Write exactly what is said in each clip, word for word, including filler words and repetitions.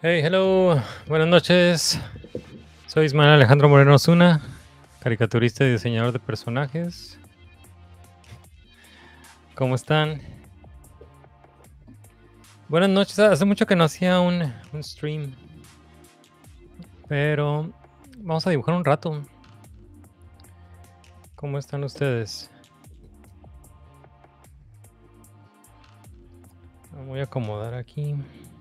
Hey, hello, buenas noches. Soy Ismael Alejandro Moreno Osuna, caricaturista y diseñador de personajes. ¿Cómo están? Buenas noches. Hace mucho que no hacía un, un stream, pero vamos a dibujar un rato. ¿Cómo están ustedes? Me voy a acomodar aquí.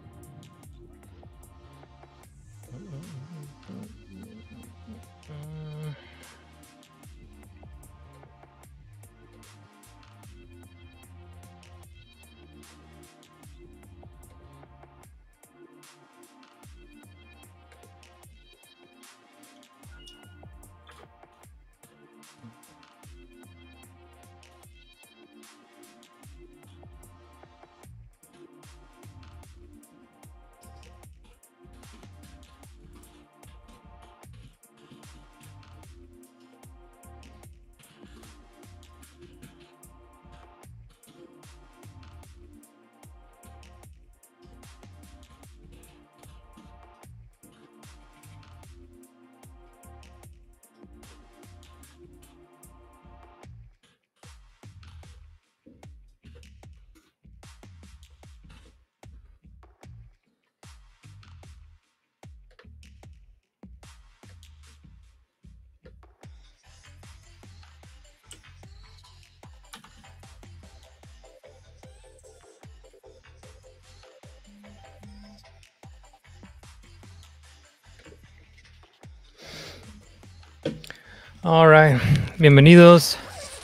All right, bienvenidos.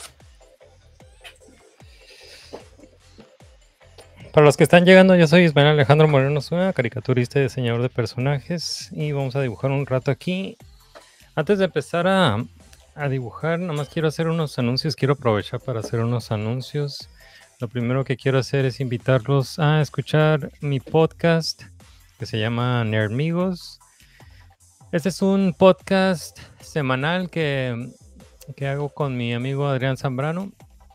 Para los que están llegando, yo soy Ismael Alejandro Moreno Osuna, caricaturista y diseñador de personajes, y vamos a dibujar un rato aquí. Antes de empezar a, a dibujar, nada más quiero hacer unos anuncios, quiero aprovechar para hacer unos anuncios. Lo primero que quiero hacer es invitarlos a escuchar mi podcast que se llama Nerdmigos. Este es un podcast semanal que, que hago con mi amigo Adrián Zambrano.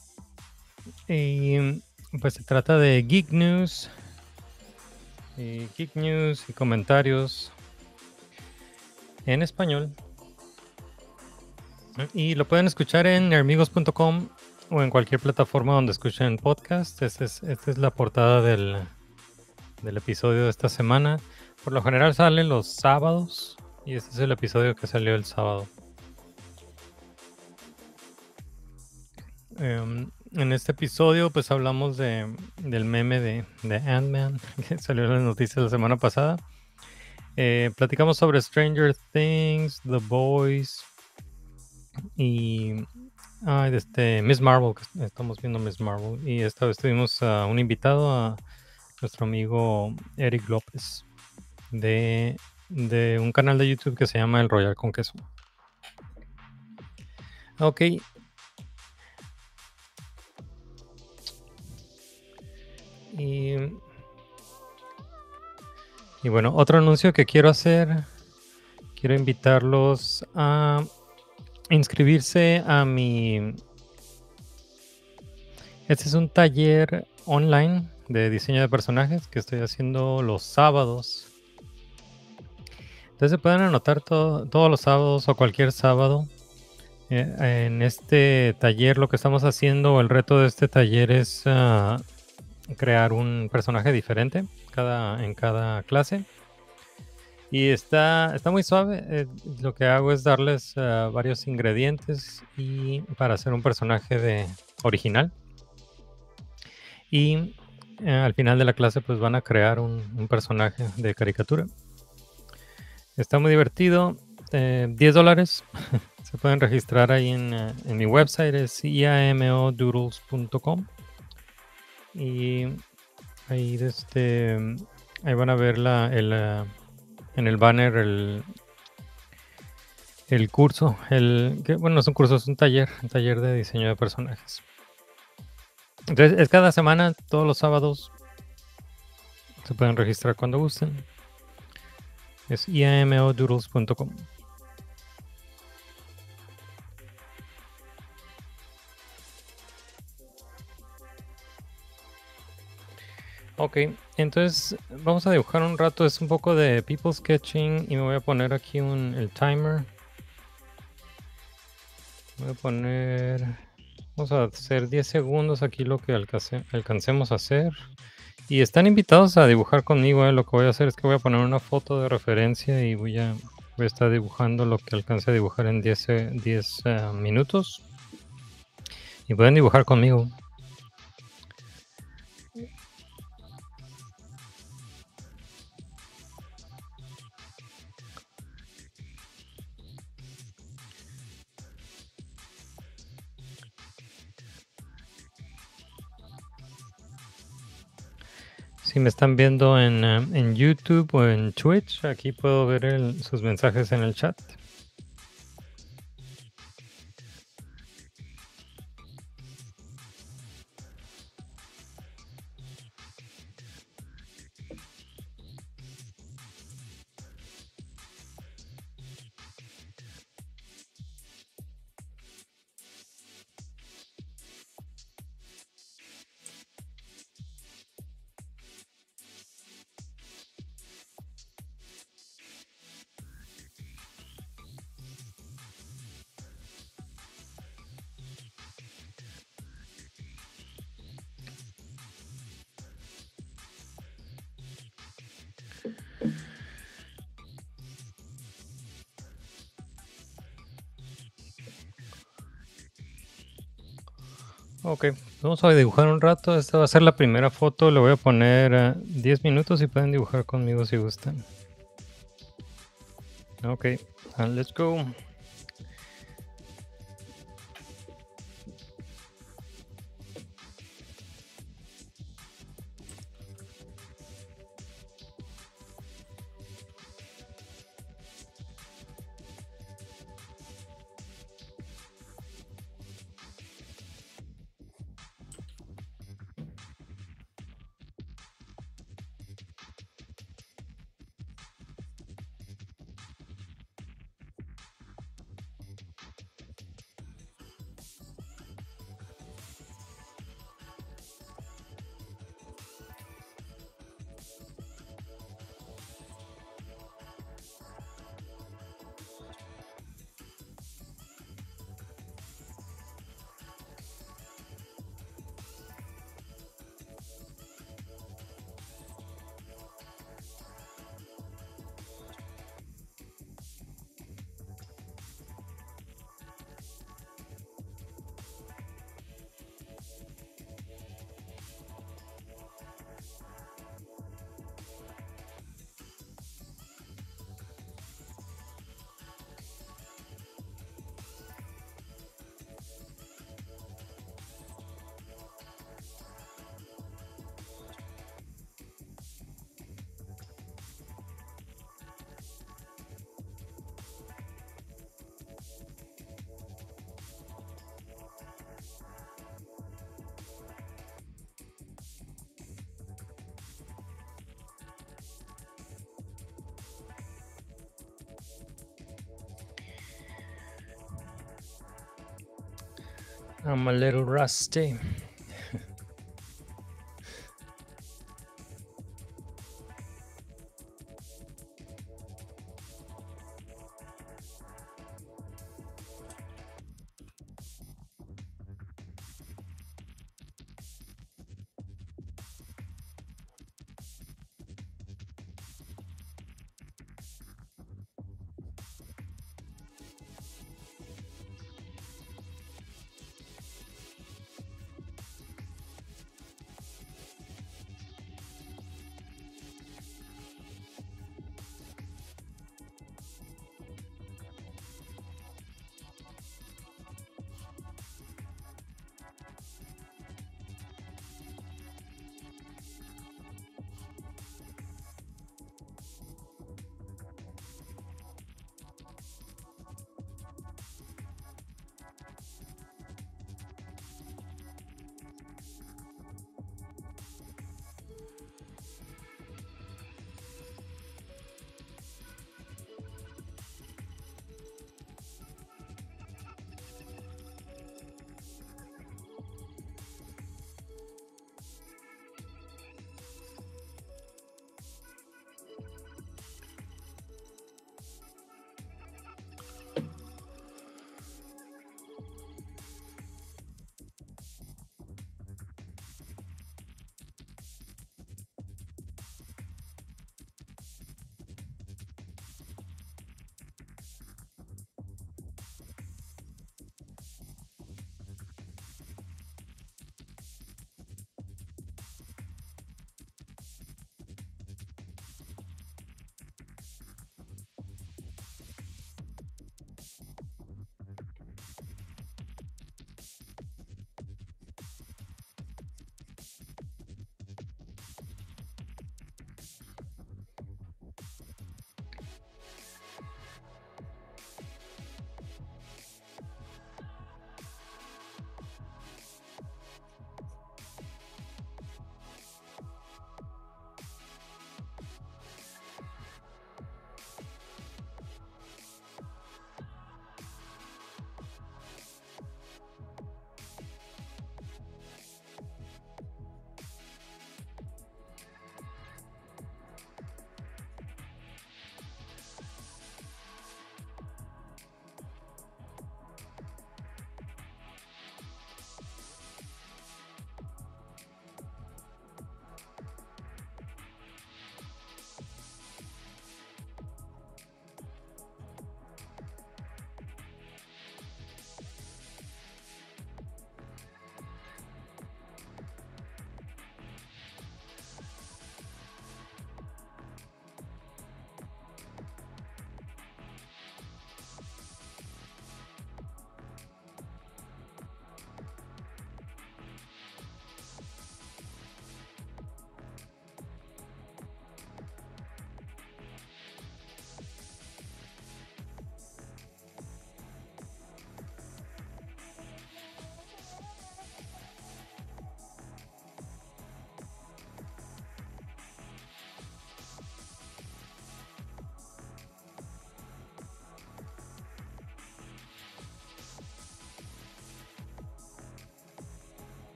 Y pues se trata de Geek News, y Geek News y comentarios en español. Y lo pueden escuchar en nerdmigos punto com o en cualquier plataforma donde escuchen podcast. Esta es, esta es la portada del, del episodio de esta semana. Por lo general sale los sábados y este es el episodio que salió el sábado. Um, en este episodio pues hablamos de, del meme de, de Ant-Man que salió en las noticias la semana pasada. Eh, platicamos sobre Stranger Things, The Boys y ah, este, Miss Marvel, que estamos viendo Miss Marvel. Y esta vez tuvimos a un invitado, a nuestro amigo Eric López, de, de un canal de YouTube que se llama El Royal con Queso. Ok. Y, y bueno, otro anuncio que quiero hacer, quiero invitarlos a inscribirse a mi... Este es un taller online de diseño de personajes que estoy haciendo los sábados. Entonces se pueden anotar todo, todos los sábados o cualquier sábado. Eh, en este taller lo que estamos haciendo, el reto de este taller es uh, crear un personaje diferente cada, en cada clase. Y está, está muy suave. Eh, lo que hago es darles uh, varios ingredientes y para hacer un personaje de original. Y eh, al final de la clase pues van a crear un, un personaje de caricatura. Está muy divertido. Eh, diez dólares. Se pueden registrar ahí en, uh, en mi website, es i a m o doodles punto com. Y ahí, este, ahí van a ver la, el, uh, en el banner el, el curso. El, que, bueno, no es un curso, es un taller, un taller de diseño de personajes. Entonces es cada semana, todos los sábados. Se pueden registrar cuando gusten. Es i a m o doodles punto com. Ok, entonces vamos a dibujar un rato. Es un poco de people sketching y me voy a poner aquí un, el timer. Voy a poner, vamos a hacer diez segundos aquí lo que alcance, alcancemos a hacer. Y están invitados a dibujar conmigo. Eh. Lo que voy a hacer es que voy a poner una foto de referencia y voy a, voy a estar dibujando lo que alcance a dibujar en diez, diez uh, minutos. Y pueden dibujar conmigo. Si me están viendo en, uh, en YouTube o en Twitch, aquí puedo ver el, sus mensajes en el chat. Ok, vamos a dibujar un rato. Esta va a ser la primera foto. Le voy a poner uh, diez minutos y pueden dibujar conmigo si gustan. Ok, uh, let's go. I'm a little rusty.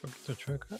poquito chueca.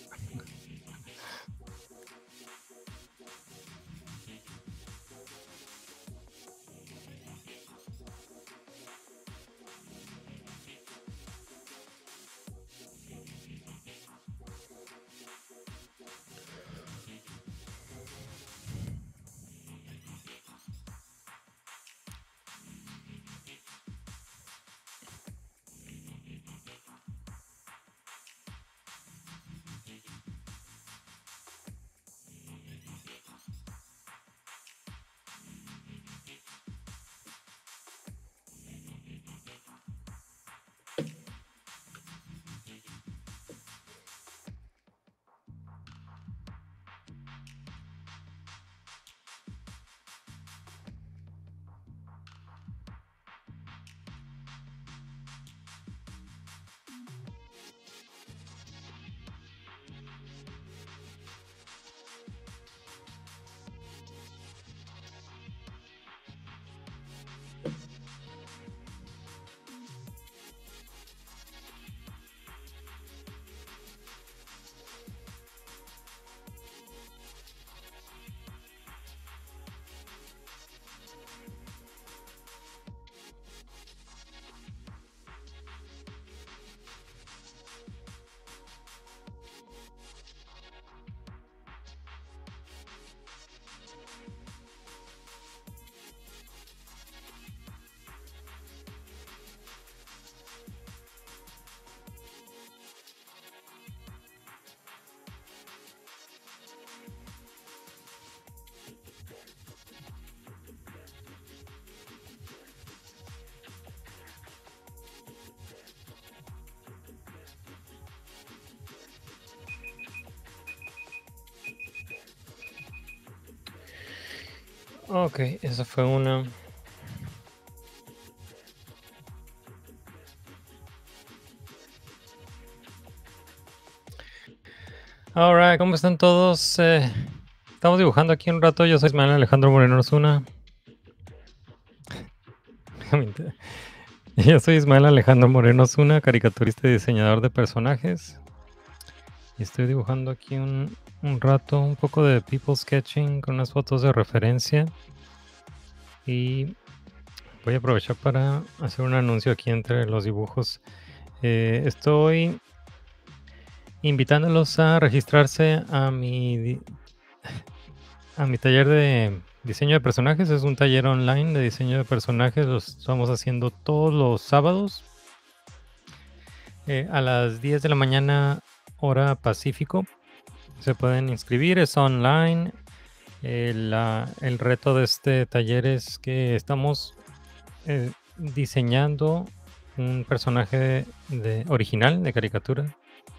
Ok, esa fue una. Alright, ¿cómo están todos? Eh, estamos dibujando aquí un rato. Yo soy Ismael Alejandro Moreno Osuna. Yo soy Ismael Alejandro Moreno Osuna, caricaturista y diseñador de personajes. Y estoy dibujando aquí un, un rato, un poco de people sketching con unas fotos de referencia. Y voy a aprovechar para hacer un anuncio aquí entre los dibujos. Eh, estoy invitándolos a registrarse a mi a mi taller de diseño de personajes. Es un taller online de diseño de personajes. Lo estamos haciendo todos los sábados eh, a las diez de la mañana hora Pacífico. Se pueden inscribir, es online. Eh, la, el reto de este taller es que estamos eh, diseñando un personaje de, de original de caricatura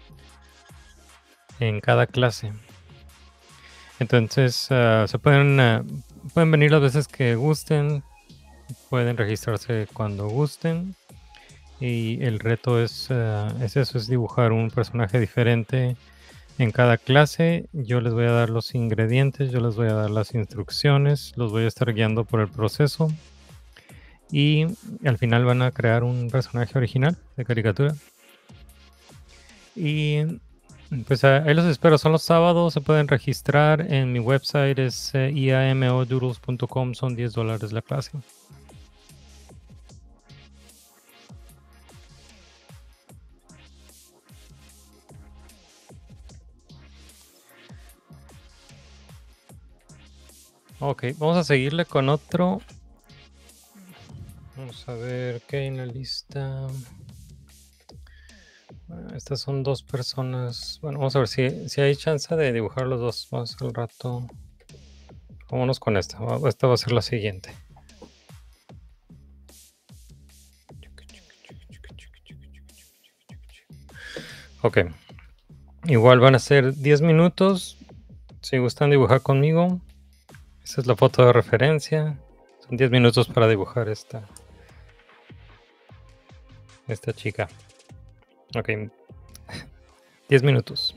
en cada clase. Entonces uh, se pueden uh, pueden venir las veces que gusten, pueden registrarse cuando gusten, y el reto es, uh, es eso, es dibujar un personaje diferente en cada clase. Yo les voy a dar los ingredientes, yo les voy a dar las instrucciones, los voy a estar guiando por el proceso, y al final van a crear un personaje original de caricatura. Y pues ahí los espero, son los sábados, se pueden registrar en mi website, es eh, i a m o doodles punto com, son diez dólares la clase. Ok, vamos a seguirle con otro. Vamos a ver qué hay en la lista. Bueno, estas son dos personas. Bueno, vamos a ver si, si hay chance de dibujar los dos más al rato. Vámonos con esta. Esta va a ser la siguiente. Ok. Igual van a ser diez minutos. Si gustan dibujar conmigo. Esta es la foto de referencia. Son diez minutos para dibujar esta. Esta chica. Ok. diez minutos.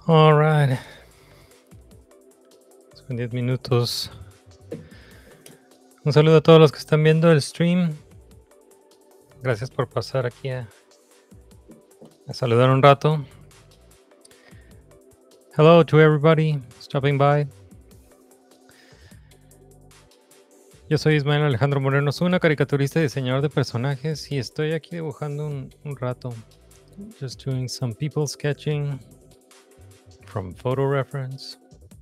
All right. Son diez minutos. Un saludo a todos los que están viendo el stream. Gracias por pasar aquí a, a saludar un rato. Hello to everybody stopping by. Yo soy Ismael Alejandro Moreno Zuna, caricaturista y diseñador de personajes, y estoy aquí dibujando un, un rato. Just doing some people sketching from photo reference.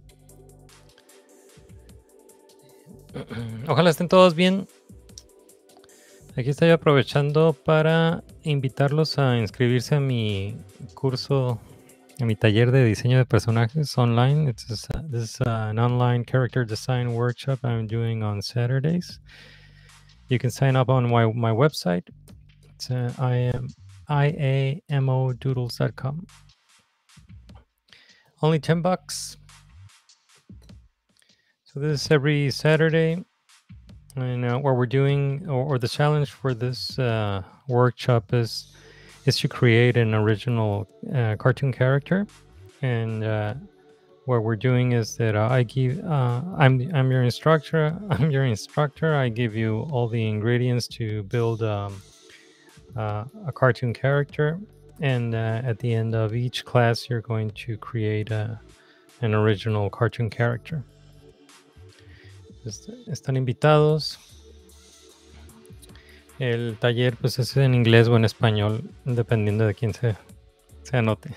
Ojalá estén todos bien. Aquí estoy aprovechando para invitarlos a inscribirse a mi curso, a mi taller de diseño de personajes online. It's a, this is an online character design workshop I'm doing on Saturdays. You can sign up on my, my website. It's uh, I am iamodoodles dot com. Only ten bucks. So this is every Saturday. And uh, what we're doing, or, or the challenge for this uh, workshop is is to create an original uh, cartoon character. And uh, what we're doing is that uh, I give, uh, I'm I'm your instructor. I'm your instructor. I give you all the ingredients to build um, uh, a cartoon character. And uh, at the end of each class, you're going to create a, an original cartoon character. Están invitados. El taller pues es en inglés o en español, dependiendo de quién se, se anote.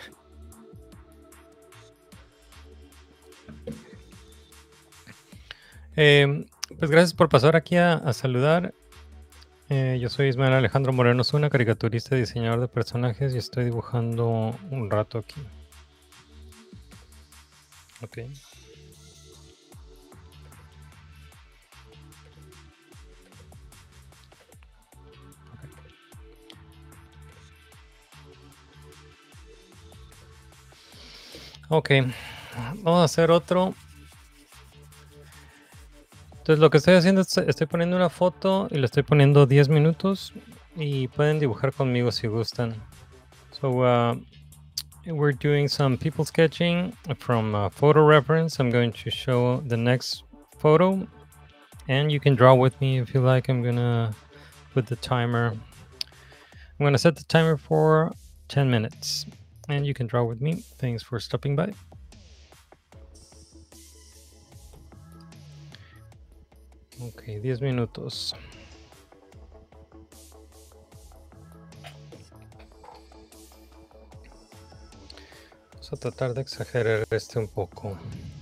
Eh, pues gracias por pasar aquí a, a saludar. Eh, yo soy Ismael Alejandro Moreno Zuna, caricaturista y diseñador de personajes, y estoy dibujando un rato aquí. Ok. Ok, vamos a hacer otro. Entonces lo que estoy haciendo es estoy poniendo una foto y le estoy poniendo diez minutos y pueden dibujar conmigo si gustan. So uh, we're doing some people sketching from uh, photo reference. I'm going to show the next photo and you can draw with me if you like. I'm gonna put the timer. I'm gonna set the timer for ten minutes and you can draw with me. Thanks for stopping by. Ok, diez minutos. Vamos a tratar de exagerar este un poco.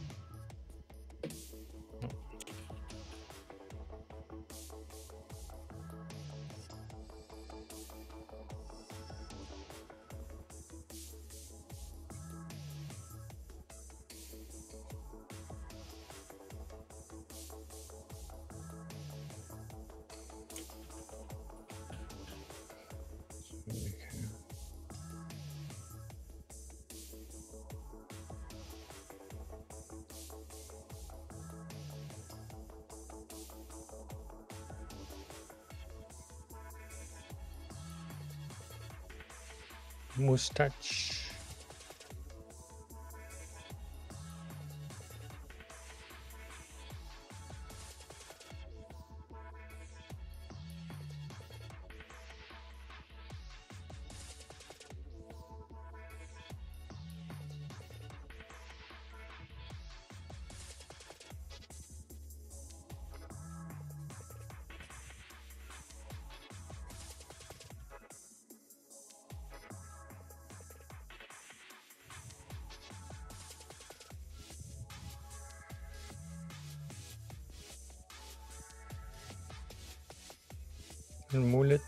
Mustache. El mullet.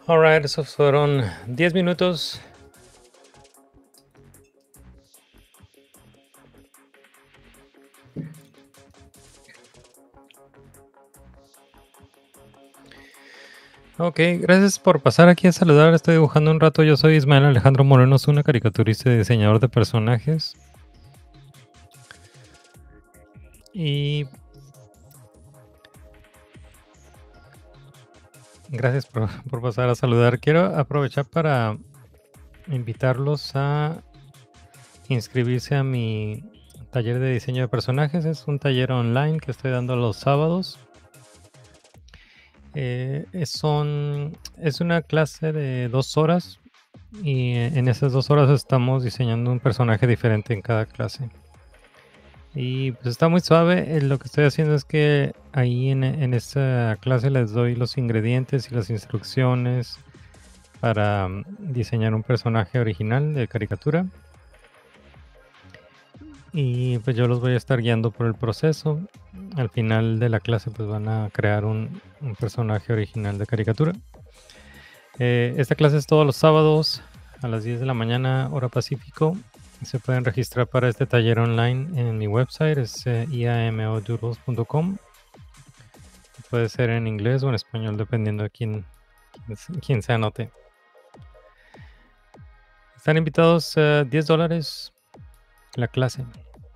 Alright, esos fueron diez minutos. Ok, gracias por pasar aquí a saludar. Estoy dibujando un rato. Yo soy Ismael Alejandro Moreno, soy una caricaturista y diseñador de personajes. Y gracias por, por pasar a saludar. Quiero aprovechar para invitarlos a inscribirse a mi taller de diseño de personajes. Es un taller online que estoy dando los sábados. Eh, es, son, es una clase de dos horas y en esas dos horas estamos diseñando un personaje diferente en cada clase. Y pues está muy suave. Eh, lo que estoy haciendo es que ahí en, en esta clase les doy los ingredientes y las instrucciones para mm, diseñar un personaje original de caricatura. Y pues yo los voy a estar guiando por el proceso. Al final de la clase pues van a crear un, un personaje original de caricatura. Eh, esta clase es todos los sábados a las diez de la mañana, hora Pacífico. Se pueden registrar para este taller online en mi website, es eh, iamodoodles punto com. Puede ser en inglés o en español, dependiendo de quién, quién, quién se anote. Están invitados uh, diez dólares la clase.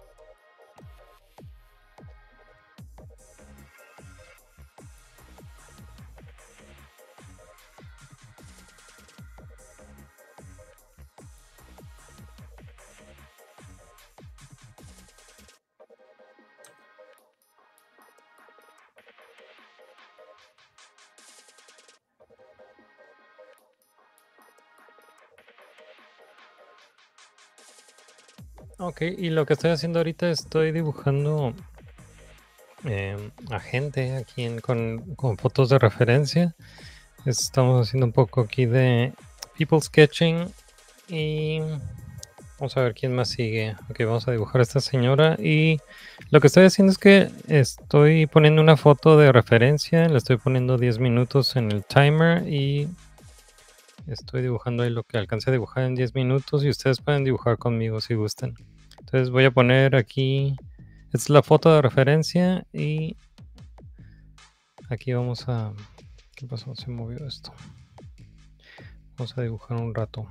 Ok, y lo que estoy haciendo ahorita, estoy dibujando eh, a gente aquí en, con, con fotos de referencia. Estamos haciendo un poco aquí de people sketching y vamos a ver quién más sigue. Ok, vamos a dibujar a esta señora y lo que estoy haciendo es que estoy poniendo una foto de referencia, le estoy poniendo diez minutos en el timer y estoy dibujando ahí lo que alcancé a dibujar en diez minutos y ustedes pueden dibujar conmigo si gustan. Entonces voy a poner aquí, esta es la foto de referencia y aquí vamos a... ¿Qué pasó? Se movió esto. Vamos a dibujar un rato.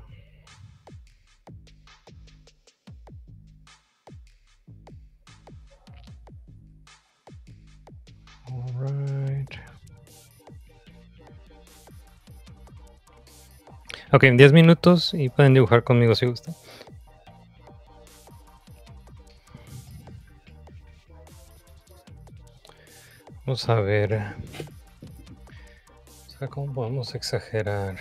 Alright. Ok, en diez minutos y pueden dibujar conmigo si gustan. Vamos a ver. O sea, ¿cómo podemos exagerar?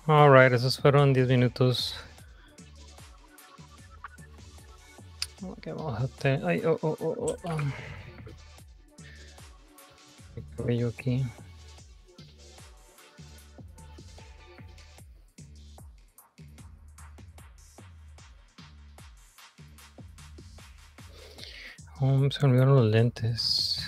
Alright, esos fueron diez minutos. Ok, vamos a tener... Ay, oh, oh, oh, oh, oh. El cabello aquí. Oh, se me olvidaron los lentes.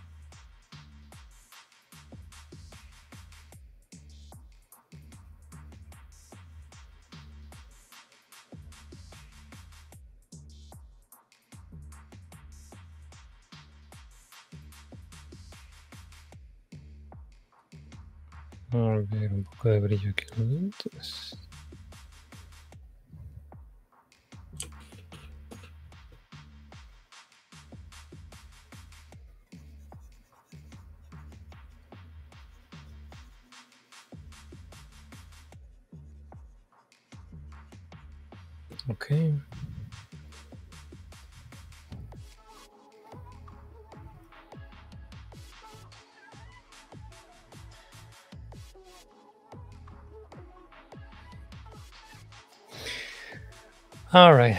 A ver, un poco de brillo aquí en los lentes. Okay. All right.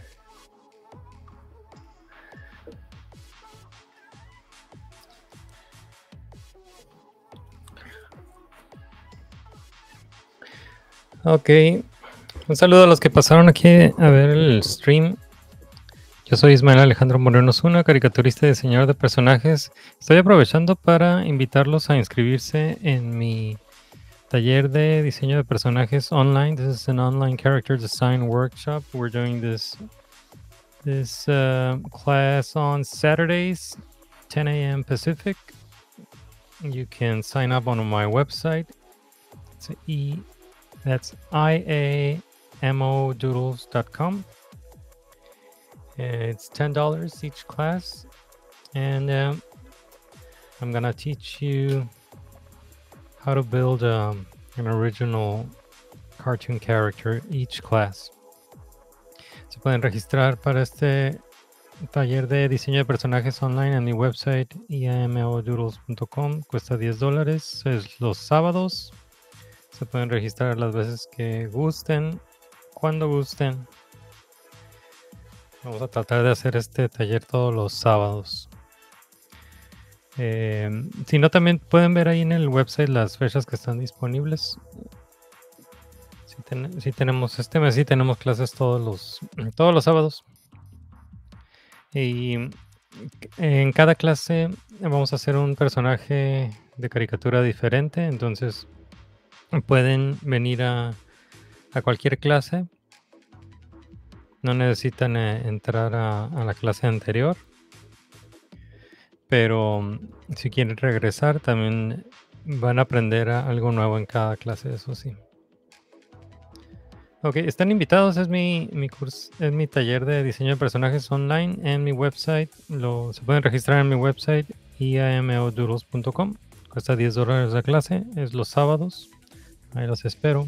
Ok. Un saludo a los que pasaron aquí a ver el stream. Yo soy Ismael Alejandro Moreno Zuna, caricaturista y diseñador de personajes. Estoy aprovechando para invitarlos a inscribirse en mi taller de diseño de personajes online. This is an online character design workshop. We're doing this this uh, class on Saturdays, ten a m Pacific. You can sign up on my website. It's e that's I A M O doodles dot com. It's ten dollars each class, and um, I'm gonna teach you how to build um, an original cartoon character each class. Se pueden registrar para este taller de diseño de personajes online en mi website i a m o doodles punto com. Cuesta diez dólares. Es los sábados. Se pueden registrar las veces que gusten, cuando gusten. Vamos a tratar de hacer este taller todos los sábados. Eh, si no, también pueden ver ahí en el website las fechas que están disponibles. Si, ten, si tenemos este mes, sí tenemos clases todos los, todos los sábados. Y en cada clase vamos a hacer un personaje de caricatura diferente. Entonces pueden venir a, a cualquier clase. No necesitan eh, entrar a, a la clase anterior. Pero si quieren regresar, también van a aprender algo nuevo en cada clase, eso sí. Ok, están invitados. Es mi, mi curso, es mi taller de diseño de personajes online en mi website. Lo, se pueden registrar en mi website i a m o doodles punto com. Cuesta diez dólares la clase. Es los sábados. Ahí los espero.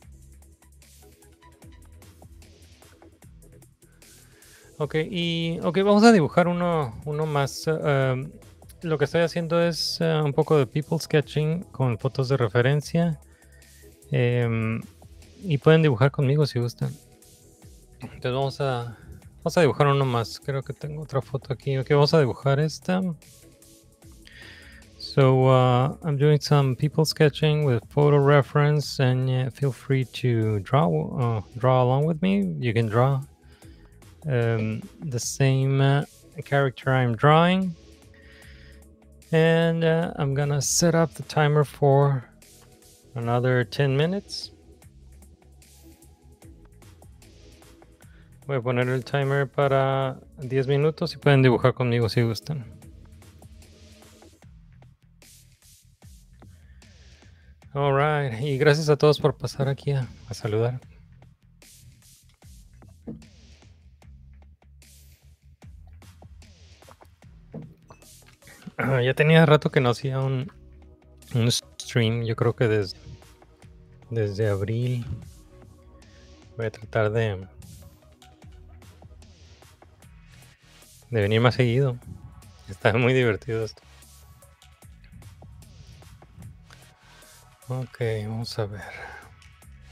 Ok, y okay, vamos a dibujar uno, uno más. Uh, lo que estoy haciendo es uh, un poco de people sketching con fotos de referencia. Um, y pueden dibujar conmigo si gustan. Entonces vamos a, vamos a dibujar uno más. Creo que tengo otra foto aquí. Ok, vamos a dibujar esta. So uh, I'm doing some people sketching with photo reference, and uh, feel free to draw uh, draw along with me. You can draw Um, the same uh, character I'm drawing, and uh, I'm gonna set up the timer for another ten minutes. Voy a poner el timer para diez minutos y pueden dibujar conmigo si gustan. Alright, y gracias a todos por pasar aquí a, a saludar. Uh, ya tenía rato que no hacía un, un stream, yo creo que desde, desde abril. Voy a tratar de, de venir más seguido. Está muy divertido esto. Ok, vamos a ver.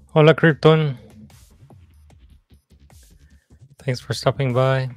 Hola, Krypton. Thanks for stopping by.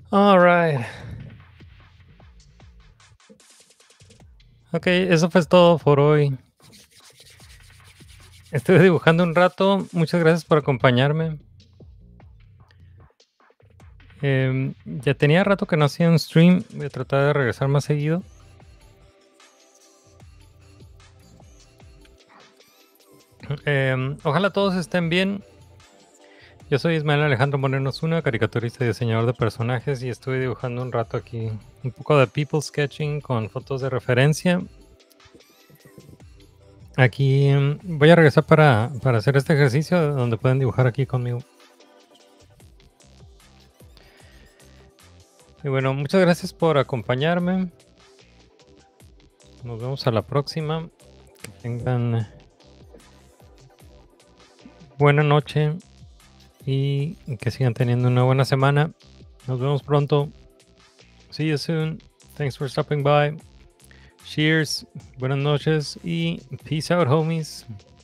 All right. Ok, eso fue todo por hoy. Estuve dibujando un rato. Muchas gracias por acompañarme. Em, ya tenía rato que no hacía un stream. Voy a tratar de regresar más seguido. Em, ojalá todos estén bien. Yo soy Ismael Alejandro Moreno Zuna, caricaturista y diseñador de personajes, y estuve dibujando un rato aquí un poco de people sketching con fotos de referencia. Aquí em, voy a regresar para, para hacer este ejercicio donde pueden dibujar aquí conmigo. Y bueno, muchas gracias por acompañarme. Nos vemos a la próxima. Que tengan buena noche y que sigan teniendo una buena semana. Nos vemos pronto. See you soon. Thanks for stopping by. Cheers. Buenas noches y peace out, homies.